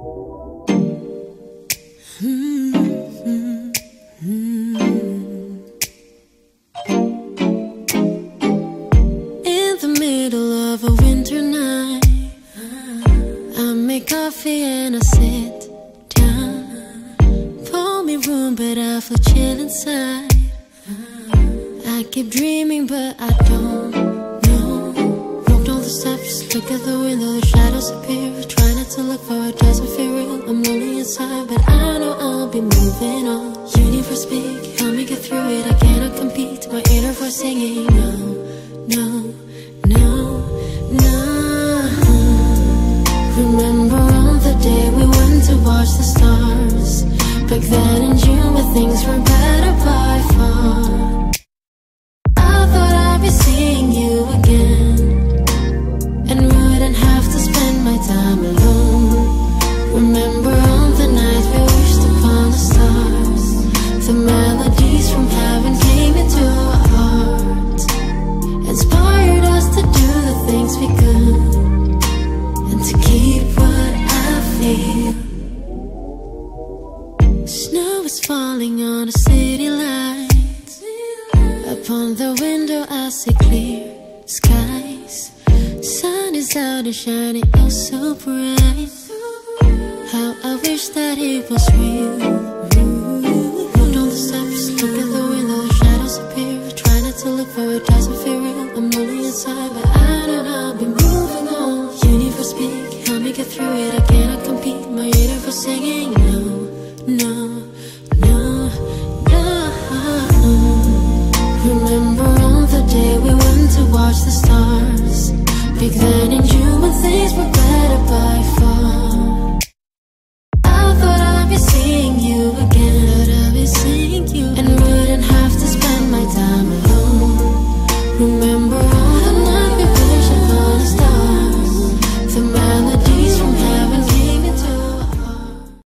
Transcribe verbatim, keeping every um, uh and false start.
In the middle of a winter night, I make coffee and I sit down. Pull me room, but I feel chill inside. I keep dreaming, but I don't know. Walked all the steps, look at the window, the shadows appear. Try not to look for it, doesn't feel real. I'm lonely inside, but I know I'll be moving on. Universe speak, help me get through it. I cannot compete, my inner voice singing. No, no, no, no. Remember on the day we went to watch the stars. Back then in June when things were better by far. Seeing you again, and wouldn't have to spend my time alone. Remember on the night we wished upon the stars. The melodies from heaven came into our hearts, inspired us to do the things we could, and to keep what I feel. Snow is falling on the city lights. Upon the window I see clear skies. Sun is out and shining oh so bright. How I wish that it was real. Walked on the steps, look at the window, the shadows appear. Try not to look for it, doesn't feel real. I'm lonely inside, but I know I'll be moving on. Universe speak, help me get through it. I cannot compete, my universe singing. No, no, no, no. Remember on the day we went to watch the stars. Back then in June when things were